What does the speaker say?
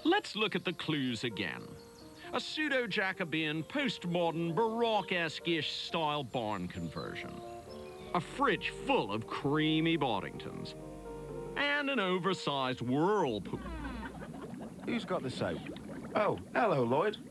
Let's look at the clues again. A pseudo-Jacobean, postmodern, Baroque-esque-ish style barn conversion. A fridge full of creamy Boddingtons. And an oversized whirlpool. Who's got the soap? Oh, hello, Loyd.